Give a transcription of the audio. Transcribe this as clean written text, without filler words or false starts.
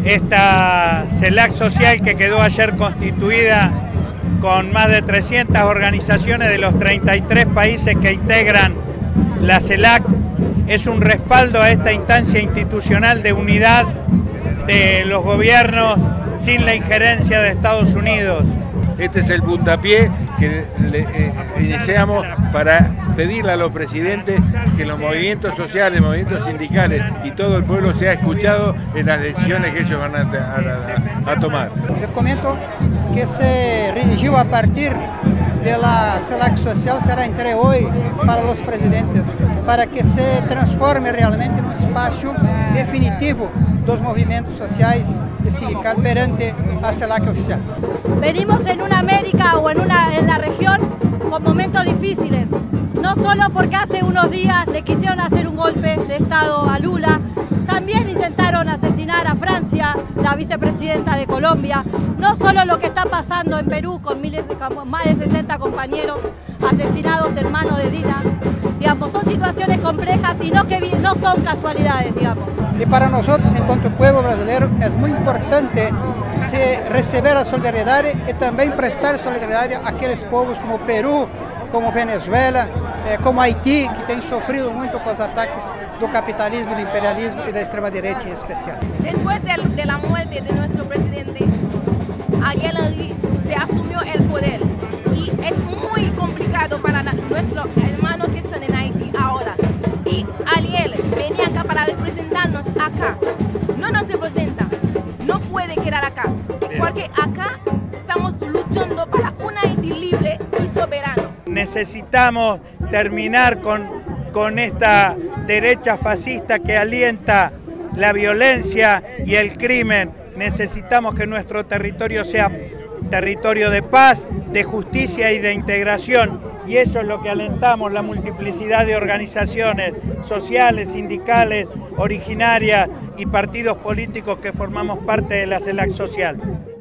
esta CELAC social que quedó ayer constituida con más de 300 organizaciones de los 33 países que integran la CELAC, es un respaldo a esta instancia institucional de unidad de los gobiernos sin la injerencia de Estados Unidos. Este es el puntapié que iniciamos para pedirle a los presidentes que los movimientos sociales, movimientos sindicales y todo el pueblo sea escuchado en las decisiones que ellos van a tomar. El documento que se redigió a partir de la CELAC social será entregue hoy para los presidentes, para que se transforme realmente en un espacio definitivo dos movimentos sociais y sindicales perante a CELAC oficial. Venimos en una América o en la región con momentos difíciles, no solo porque hace unos días le quisieron hacer un golpe de Estado a Lula, también intentaron asesinar a Francia, la vicepresidenta de Colombia, no solo lo que está pasando en Perú con más de 60 compañeros asesinados en mano de DINA, digamos, son situaciones complejas y no son casualidades, digamos. Y para nosotros, en cuanto pueblo brasileño, es muy importante recibir la solidaridad y también prestar solidaridad a aquellos pueblos como Perú, como Venezuela, como Haití, que tienen sufrido mucho con los ataques del capitalismo, del imperialismo y de la extrema derecha en especial. Después de la muerte de nuestro presidente, Ariel Henry se asumió el poder y es muy complicado para nuestros hermanos que están en Haití ahora. Y Ariel venía acá para representarnos acá. No nos representa, no puede quedar acá, porque acá estamos luchando para un Haití libre y soberano. Necesitamos terminar con esta derecha fascista que alienta la violencia y el crimen. Necesitamos que nuestro territorio sea territorio de paz, de justicia y de integración. Y eso es lo que alentamos, la multiplicidad de organizaciones sociales, sindicales, originarias y partidos políticos que formamos parte de la CELAC social.